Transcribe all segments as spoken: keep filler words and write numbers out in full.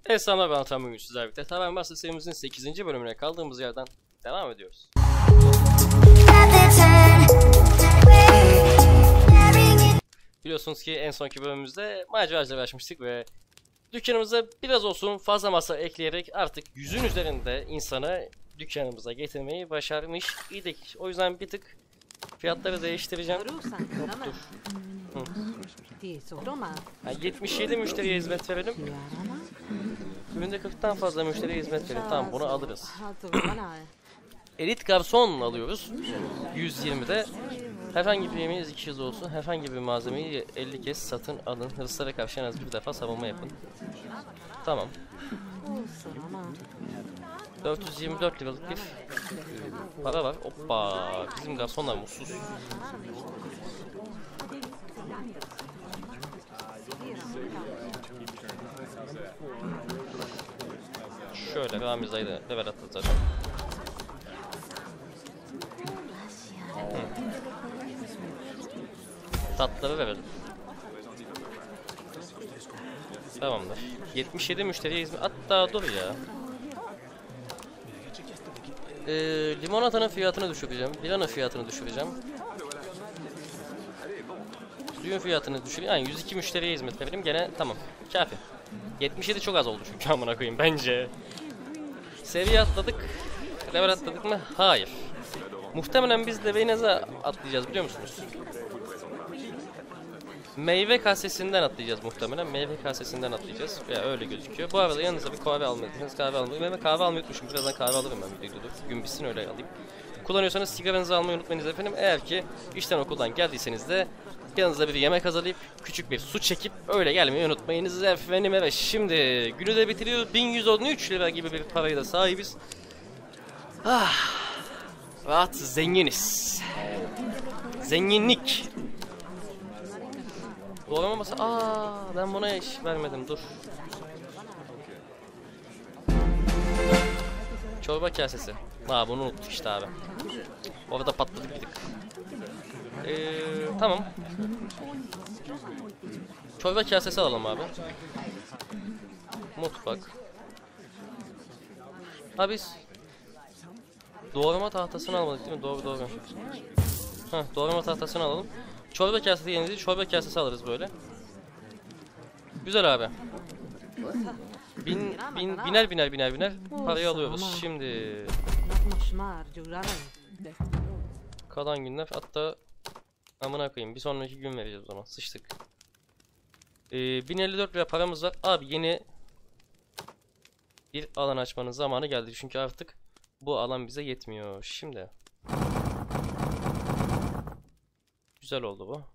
Evet, selamlar, ben Atan, bugün sizlerle birlikte Tavern Master serimizin sekizinci bölümüne kaldığımız yerden devam ediyoruz. Biliyorsunuz ki en sonki bölümümüzde maceracılara açmıştık ve dükkanımıza biraz olsun fazla masa ekleyerek artık yüzün üzerinde insanı dükkanımıza getirmeyi başarmış idik. O yüzden bir tık fiyatları değiştireceğim. Hop, dur. Ha, yetmiş yedi müşteriye hizmet verelim. Günde kırktan fazla müşteriye hizmet verelim. Tamam, bunu alırız. Elit garson alıyoruz. yüz yirmide. Herhangi bir yemeğiniz iki yüz olsun. Herhangi bir malzemeyi elli kez satın alın. Hırslara karşı en az bir defa savunma yapın. Tamam. dört yüz yirmi dört liralık bir para var. Hoppa. Bizim garsonlar mutsuz. Şöyle Ramiz dayı da level attı zaten. Hı. Tatları verelim. Tamamdır. yetmiş yedi müşteriye hizmet. Hatta dur ya. Ee, limonatanın fiyatını düşüreceğim. Biranın fiyatını düşüreceğim. Suyun fiyatını düşüreyim. Yani yüz iki müşteriye hizmet verelim. Gene tamam. Kafi. yetmiş yedi çok az oldu çünkü amına koyayım bence. Seviye atladık. Level atladık mı? Hayır. Muhtemelen biz de Veynaz'a atlayacağız, biliyor musunuz? Meyve kasesinden atlayacağız muhtemelen. Meyve kasesinden atlayacağız. Ya öyle gözüküyor. Bu arada yanınıza bir kahve almadıysanız kahve almayı. Ben kahve almayı unutmuşum. Birazdan kahve alırım ben videoda. Gün bitsin öyle alayım. Kullanıyorsanız sigaranızı almayı unutmayınız efendim. Eğer ki işten okuldan geldiyseniz de yanınızda bir yemek hazırlayıp küçük bir su çekip öyle gelmeyi unutmayınız efendim. Evet, şimdi günü de bitiriyoruz. bin yüz on üç lira gibi bir parayı da sahibiz. Ah, rahat zenginiz. Zenginlik. Doğramaması. Aa, ben buna iş vermedim, dur. Çorba kasesi. Aa, bunu unuttuk işte abi. Orada patladık bir tık. Ee, tamam. Çorba kasesi alalım abi. Mutfak. Ha biz doğrama tahtasını almadık değil mi? Doğru doğru. Heh, doğrama tahtasını alalım. Çorba kasesi yerine çorba kasesi alırız böyle. Güzel abi. Bin, bin, biner biner biner biner parayı alıyoruz. Şimdi kalan günler, hatta amına koyayım bir sonraki gün vereceğiz o zaman. Sıçtık. Ee, bin elli dört lira paramız var. Abi yeni bir alan açmanın zamanı geldi. Çünkü artık bu alan bize yetmiyor. Şimdi güzel oldu bu.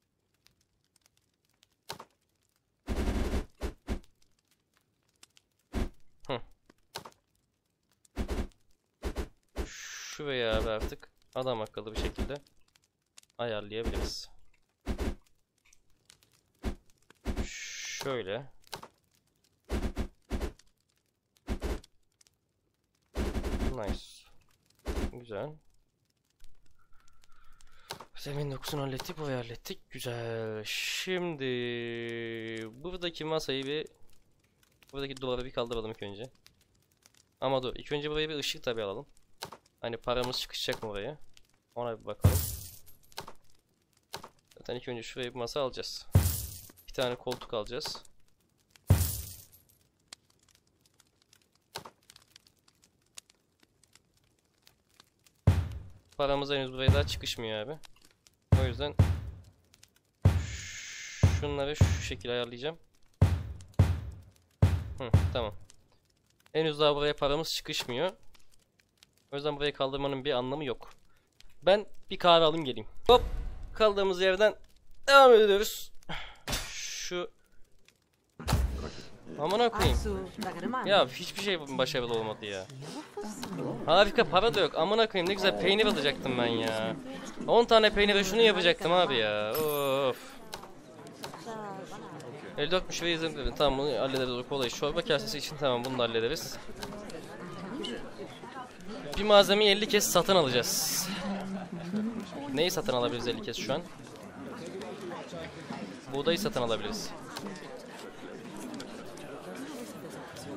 Hı. Şuraya abi artık adam akıllı bir şekilde ayarlayabiliriz. Şöyle. Nice. Güzel. Zemin dokusunu hallettik, boyu hallettik. Güzel. Şimdi buradaki masayı bir, buradaki duvarı bir kaldıralım ilk önce. Ama dur, ilk önce buraya bir ışık tabi alalım. Hani paramız çıkacak mı oraya? Ona bir bakalım. Zaten ilk önce şuraya bir masa alacağız. Bir tane koltuk alacağız. Paramız henüz buraya daha çıkışmıyor abi. O yüzden şunları şu şekilde ayarlayacağım. Hı, tamam. Henüz daha buraya paramız çıkışmıyor. O yüzden burayı kaldırmanın bir anlamı yok. Ben bir kahve alayım geleyim. Hop, kaldığımız yerden devam ediyoruz. Şu amına koyayım. Ya hiçbir şey başarılı olmadı ya. Harika, para da yok. Amına koyayım, ne güzel peynir alacaktım ben ya. on tane peynire şunu yapacaktım abi ya. Of. elli dört müşteri izledim. Tamam, bunu hallederiz, o kolay. Çorba kasesi için tamam, bunu da hallederiz. Bir malzemeyi elli kez satın alacağız. Neyi satın alabiliriz elli kez şu an? Buğdayı satın alabiliriz.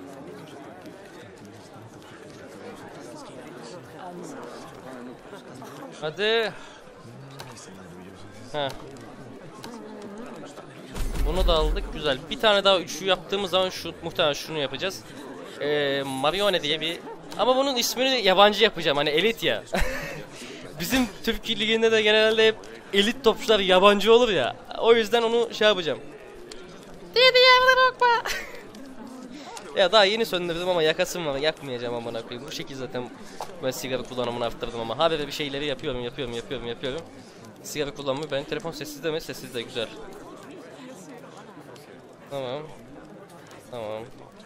Hadi. Heh. Bunu da aldık, güzel. Bir tane daha üçlü yaptığımız zaman şu muhtemelen şunu yapacağız. Ee, Marione diye bir, ama bunun ismini yabancı yapacağım, hani elit ya. Bizim Türk Ligi'nde de genelde hep elit topçular yabancı olur ya. O yüzden onu şey yapacağım. Diye diye bakma. Ya daha yeni söndürdüm ama yakasım var, yakmayacağım amına koyayım. Bu şekilde zaten ben sigara kullanımını arttırdım ama habire bir şeyleri yapıyorum, yapıyorum, yapıyorum, yapıyorum. Sigara kullanımı, benim telefon sessizde mi? Sessizde, güzel. Tamam. Tamam.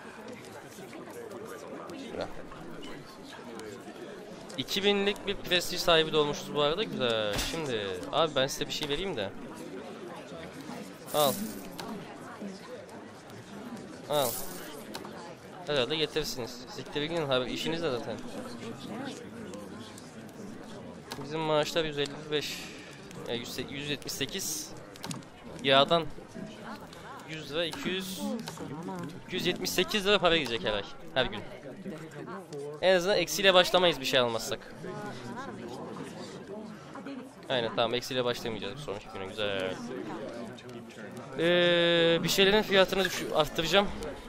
iki binlik bir prestij sahibi de olmuşuz bu arada, güzel. Şimdi abi ben size bir şey vereyim de. Al. Al. Herhalde getirirsiniz. Siktir gidin abi, işiniz de zaten. Bizim maaşlar yüz elli beş, yani yüz yetmiş sekiz. Yağdan yüz lira, iki yüz, iki yüz yetmiş sekiz lira para gidecek her ay, her gün. En azından eksiyle başlamayız bir şey almazsak. Aynen, tamam, eksiyle başlamayacağız bir sonraki güne, güzel. Ee, bir şeylerin fiyatını düş arttıracağım.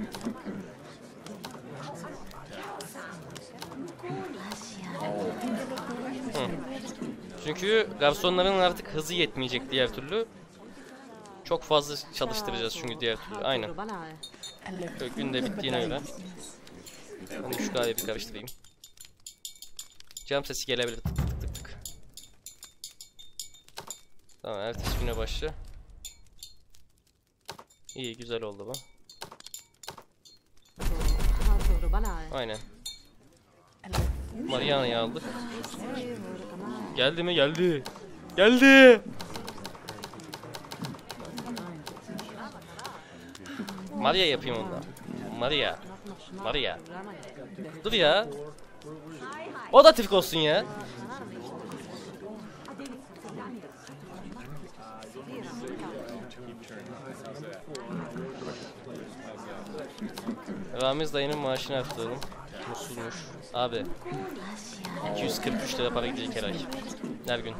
Hı. Çünkü garsonların artık hızı yetmeyecek diğer türlü. Çok fazla çalıştıracağız çünkü diğer türlü. Aynen. Böyle günde bittiğine göre. Ben şu kahveyi bir karıştırayım. Cam sesi gelebilir, tık tık tık tık. Tamam, ertesi güne başla. İyi, güzel oldu bu. Aynen. Mariana'yı aldık. Geldi mi? Geldi. Geldi. Maria yapayım ondan. Maria. Maria. Dur ya. O da Türk olsun ya. Ramiz dayının maaşını arttıralım. Mutsuzmuş. Abi. iki yüz kırk üç lira para gidecek her ay. Her gün.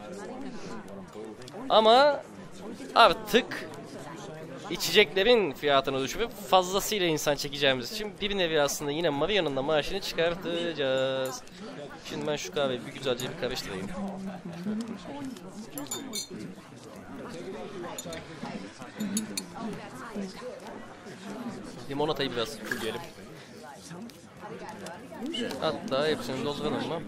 Ama artık içeceklerin fiyatını düşürüp fazlasıyla insan çekeceğimiz için bir nevi aslında yine Maria'nın da maaşını çıkartacağız. Şimdi ben şu kahveyi bir güzelce bir karıştırayım. Limonatayı biraz fulleyelim. Hatta hepsini dolduralım mı?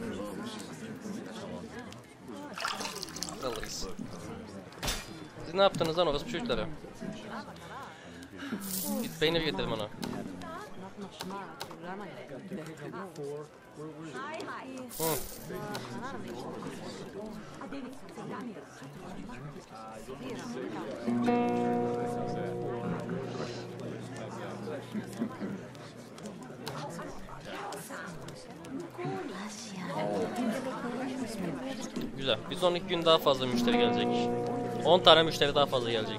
Alırız. Siz ne yaptınız lan orası çocuklara? Git peynir getirdim ona. Hı. Güzel. Bir sonraki gün daha fazla müşteri gelecek. on tane müşteri daha fazla gelecek.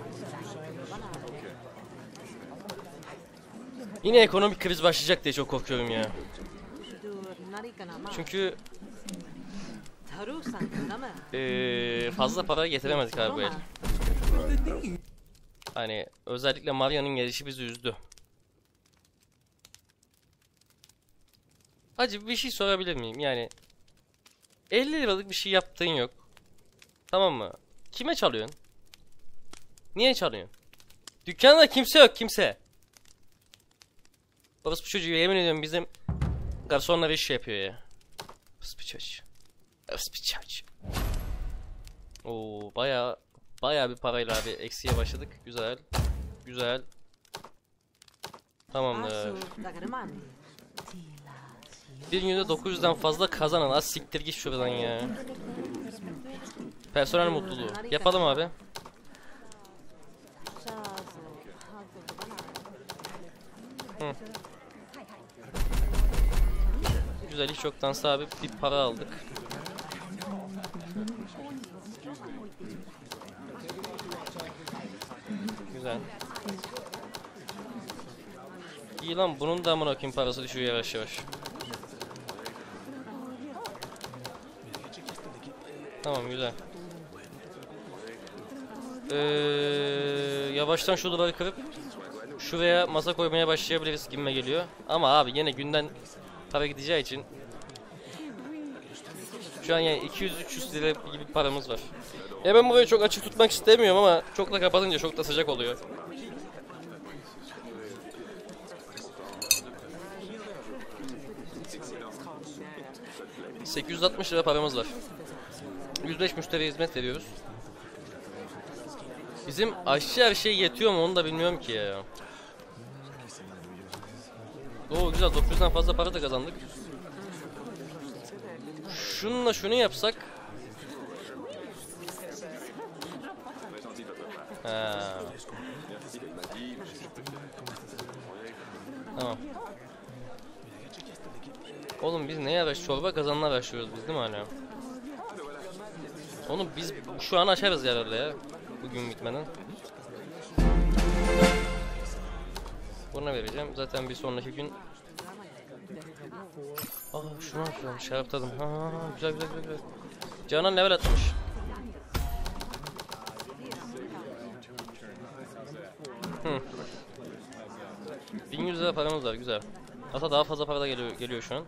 Yine ekonomik kriz başlayacak diye çok korkuyorum ya. Çünkü ee, fazla para getiremedik abi bu el. Hani özellikle Maria'nın gelişi bizi üzdü. Hacı bir şey sorabilir miyim? Yani elli liralık bir şey yaptığın yok. Tamam mı? Kime çalıyorsun? Niye çalıyorsun? Dükkanda kimse yok, kimse. Babası bu çocuğu yemin ediyorum bizim garsonlar iş yapıyor ya. Babası bu çocuğu. Babası bu çocuğu. Oo, bayağı bayağı bir parayla abi eksiye başladık. Güzel. Güzel. Tamamdır. Bir günde dokuz yüzden fazla kazanan, az siktir git şuradan ya. Personel mutluluğu. Yapalım abi. Hı. Güzel, hiç yoktansa abi bir para aldık. Güzel. İyi lan, bunun da amına koyayım parası düşüyor yavaş yavaş. Tamam, güzel. Ee, yavaştan şu duvarı kırıp şuraya masa koymaya başlayabiliriz gibime geliyor. Ama abi yine günden para gideceği için şu an yani iki yüz üç yüz lira gibi paramız var. Ya ben burayı çok açık tutmak istemiyorum ama çok da kapatınca çok da sıcak oluyor. sekiz yüz altmış lira paramız var. yüz beş müşteri hizmet veriyoruz. Bizim aşçı her şey yetiyor mu onu da bilmiyorum ki ya. Oo güzel, dokuz yüzden fazla para da kazandık. Şununla şunu yapsak. Ha. Tamam. Oğlum biz neye araş çorba kazanına araştırıyoruz biz değil mi hala? Onu biz şu an açarız herhalde ya. Bugün bitmeden. Buna vereceğim. Zaten bir sonraki gün. Aa şunu açıyorum. Şarap tadım. Ha, ha, ha. Güzel güzel güzel. Canan level atmış. Hı. bin yüz lira paramız var, güzel. Hatta daha fazla para da geliyor, geliyor şu an.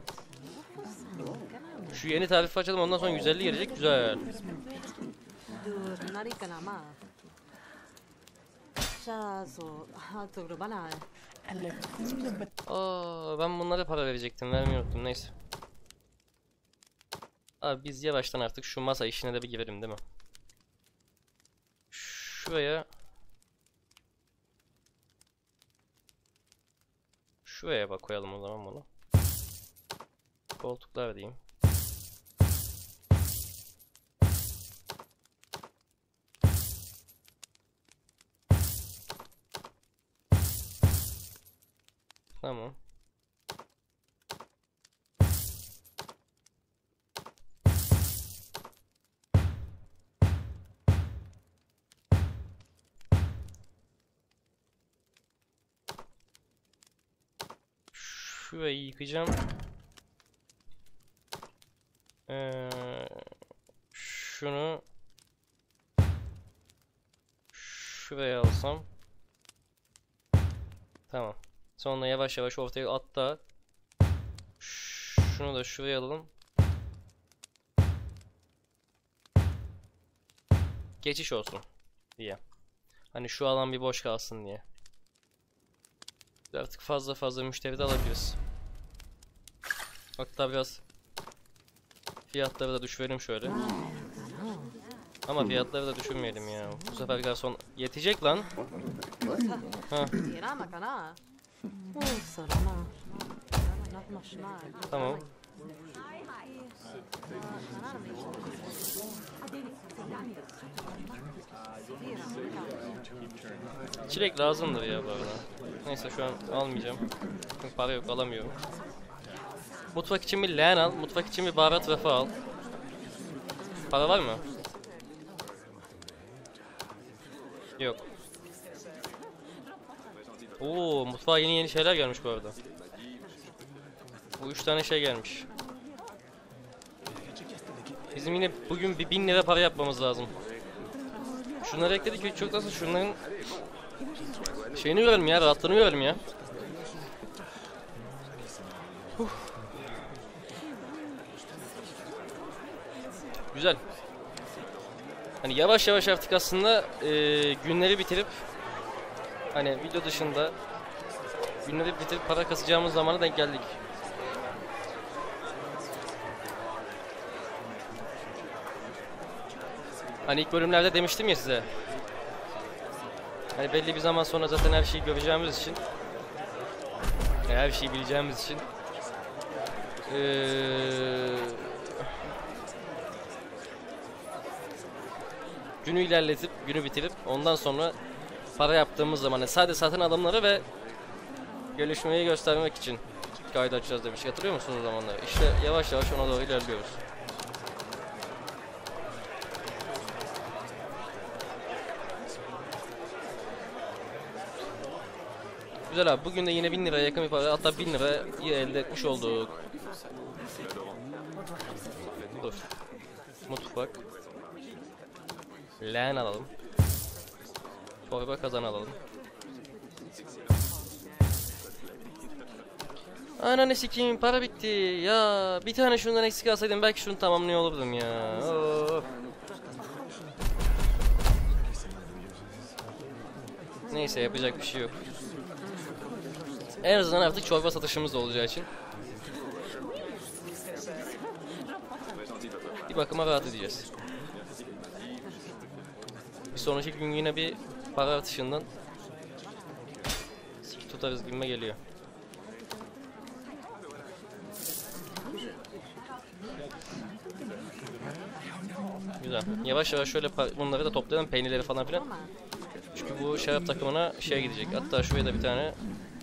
Şu yeni tarifi açalım, ondan sonra yüz elli gelecek, güzel. Aa, ben bunlara para verecektim, vermeyi unuttum, neyse. Abi biz yavaştan artık şu masa işine de bir girelim değil mi? Şuraya... Şuraya bak koyalım o zaman bunu. Koltuklar diyeyim. Tamam. Şurayı yıkayacağım. Ee, şunu şuraya alsam. Tamam. Sonra yavaş yavaş ortaya at da şunu da şuraya alalım. Geçiş olsun diye. Hani şu alan bir boş kalsın diye. Artık fazla fazla müşteri de alabiliriz. Hatta biraz fiyatları da düşürelim şöyle. Ama fiyatları da düşürmeyelim ya. Bu sefer garson yetecek lan. Ha. Tamam. Çilek lazımdır ya bu arada. Neyse şu an almayacağım. Çünkü para yok, alamıyorum. Mutfak için bir leğen al, mutfak için bir baharat rafı al. Para var mı? Yok. Oo, mutfağa yeni yeni şeyler gelmiş bu arada. Bu üç tane şey gelmiş. Bizim yine bugün bir bin lira para yapmamız lazım. Şunları ekledik ve çok nasıl şunların şeyini görelim ya, rahatlığını görelim ya. Huh. Güzel. Hani yavaş yavaş artık aslında e, günleri bitirip hani video dışında günleri bitirip para kasacağımız zamana denk geldik. Hani ilk bölümlerde demiştim ya size. Hani belli bir zaman sonra zaten her şeyi göreceğimiz için, her şeyi bileceğimiz için ee, günü ilerletip, günü bitirip ondan sonra para yaptığımız zaman yani sadece satın alımları ve gelişmeyi göstermek için kaydı açacağız demiş. Hatırlıyor musunuz o zamanları? İşte yavaş yavaş ona doğru ilerliyoruz. Güzel abi, bugün de yine bin liraya yakın bir para, hatta bin lirayı elde etmiş olduk. Dur. Mutfak. Leğen alalım. Çorba kazan alalım. Ananı sikeyim, para bitti. Ya bir tane şundan eksik alsaydım belki şunu tamamlıyor olurdum ya. Of. Neyse, yapacak bir şey yok. En azından artık çorba satışımız da olacağı için bir bakıma rahat edeceğiz. Bir sonraki gün yine bir para artışından sik tutarız gibime geliyor. Güzel. Yavaş yavaş şöyle bunları da toplayalım, peynirleri falan filan. Çünkü bu şarap takımına şey gidecek. Hatta şuraya da bir tane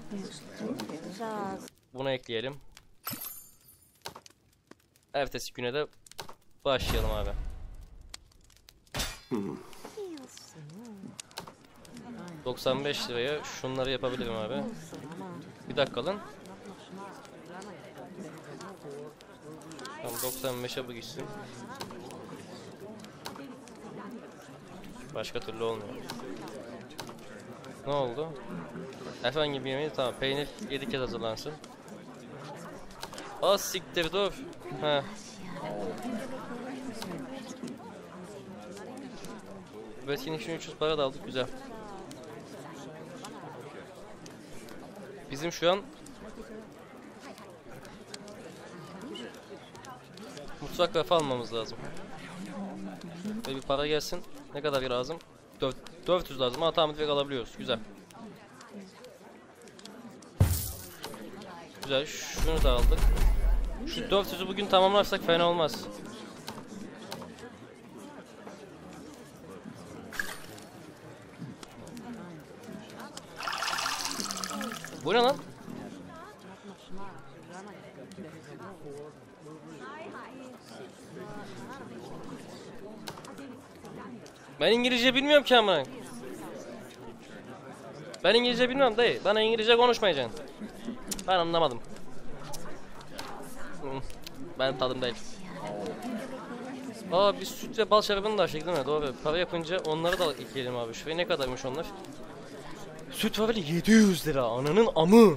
bunu ekleyelim. Ertesi güne de başlayalım abi. doksan beş liraya şunları yapabilirim abi. Bir dakika lan. Tamam, doksan beşe bu gitsin. Başka türlü olmuyor. Ne oldu? Efendim gibi yemeği tamam. Peynir yedi kez hazırlansın. Az siktir dur. Heh. Bu etkinlik için üç yüz para da aldık, güzel. Bizim şu an mutfak rafı almamız lazım. Böyle bir para gelsin. Ne kadar lazım? dört yüz lazım ama tamam, direkt alabiliyoruz. Güzel. Güzel. Şunu da aldık. Şu dört yüzü bugün tamamlarsak fena olmaz. Bu ne lan? Ben İngilizce bilmiyorum ki ama. Ben İngilizce bilmiyorum dayı. Bana İngilizce konuşmayacaksın. Ben anlamadım. Ben tadım değil. Aa, biz süt ve bal şarabını da açtık değil mi? Doğru. Para yapınca onları da ekleyelim abi. Şuraya ne kadarmış onlar? Süt var böyle yedi yüz lira. Ananın amı.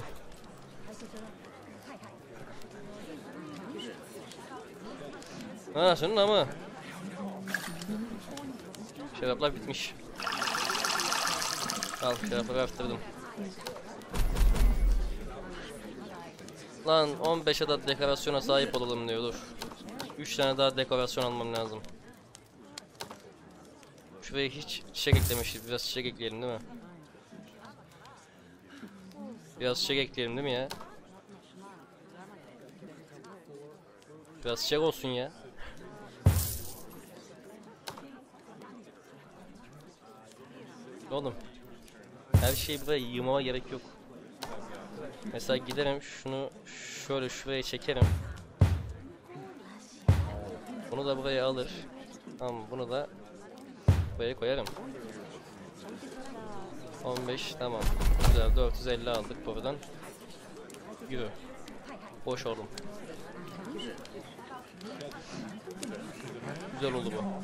Ha, senin amı. Şaraplar bitmiş. Al, şarapları arttırdım. Lan on beş adet dekorasyona sahip olalım diyor, dur. üç tane daha dekorasyon almam lazım. Şuraya hiç çiçek eklemişiz, biraz çiçek ekleyelim değil mi? Biraz çiçek ekleyelim değil mi ya? Biraz çiçek olsun ya. Oğlum, her şeyi buraya yığmama gerek yok. Mesela giderim şunu şöyle şuraya çekerim. Bunu da buraya alır. Tamam, bunu da buraya koyarım. on beş tamam. Güzel, dört yüz elli aldık buradan. Yürü. Boş oldum. Güzel oldu bu.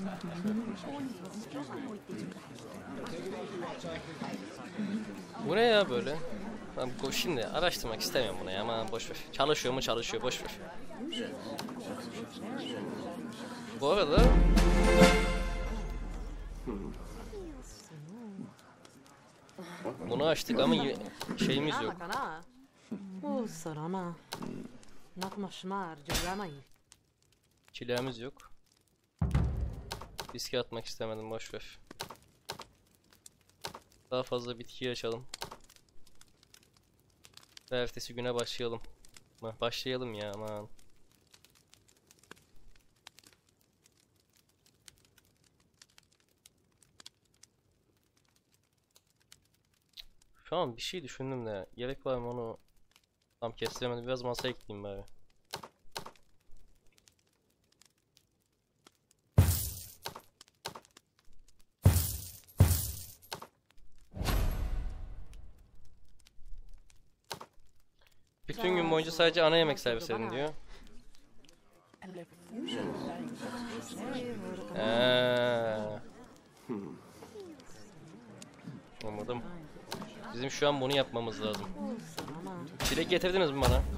Bu ne ya böyle? Tamam, şimdi araştırmak istemiyorum bunu ya, aman boş ver. Çalışıyor mu çalışıyor, boş ver. Bu arada bunu açtık ama şeyimiz yok. Çileğimiz yok. Riske atmak istemedim, boş ver. Daha fazla bitkiyi açalım. Ve ertesi güne başlayalım. Başlayalım ya, aman. Şu an bir şey düşündüm de gerek var mı onu tam kestiremedim. Biraz masa ekleyeyim bari. Bütün gün boyunca sadece ana yemek servis edin diyor. Eee. Anladım. Bizim şu an bunu yapmamız lazım. Çilek getirdiniz mi bana?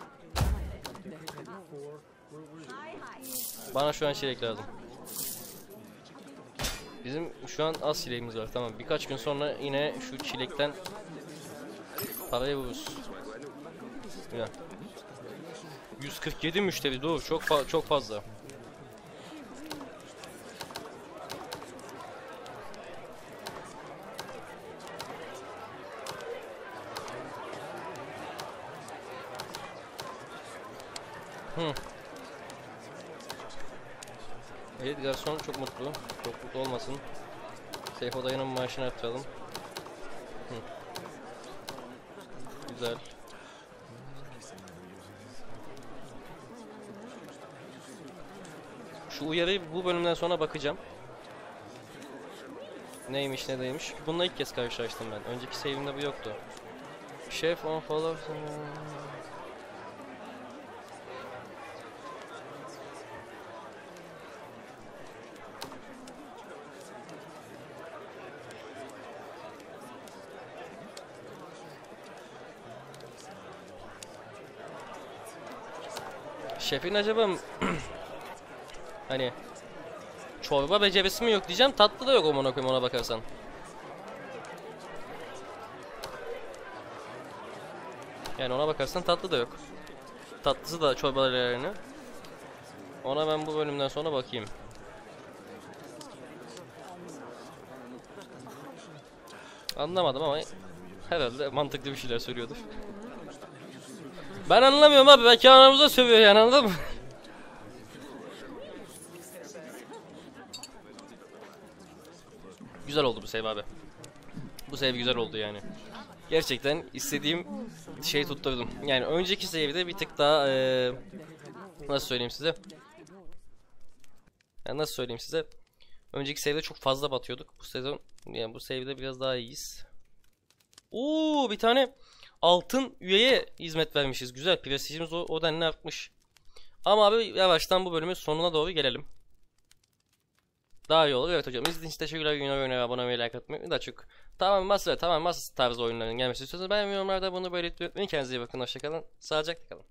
Bana şu an çilek lazım. Bizim şu an az çileğimiz var. Tamam. Birkaç gün sonra yine şu çilekten parayı vururuz. Ya. yüz kırk yedi müşteri dur. Çok fa çok fazla. Hı. Evet, garson çok mutlu. Çok mutlu olmasın. Seyfo dayının maaşını arttıralım. Hı. Güzel. Şu uyarıyı bu bölümden sonra bakacağım. Neymiş ne değilmiş. Bununla ilk kez karşılaştım ben. Önceki save'imde bu yoktu. Chef on follow. Şefin acaba hani çorba becerisi mi yok diyeceğim, tatlı da yok o monokoyum ona bakarsan. Yani ona bakarsan tatlı da yok. Tatlısı da çorbaları yani. Ona ben bu bölümden sonra bakayım. Anlamadım ama herhalde mantıklı bir şeyler söylüyordur. Ben anlamıyorum abi, belki anamıza sövüyor yani, anladın mı? Güzel oldu bu save abi. Bu save güzel oldu yani. Gerçekten istediğim şeyi tutturdum. Yani önceki save'de bir tık daha ee, nasıl söyleyeyim size? Yani nasıl söyleyeyim size? Önceki save'de çok fazla batıyorduk. Bu sezon yani bu save'de biraz daha iyiyiz. Oo, bir tane altın üyeye hizmet vermişiz. Güzel. Prestijimiz o, o denli artmış. Ama abi yavaştan bu bölümün sonuna doğru gelelim. Daha iyi olur. Evet hocam. İzlediğiniz için teşekkürler. Yine oynaya abone olmayı, like atmayı. Daha çok tamam masa tamam masa tarzı oyunların gelmesi istiyorsanız ben yorumlarda bunu belirtmeyi unutmayın. Kendinize iyi bakın. Hoşçakalın. Sağlıcakla kalın.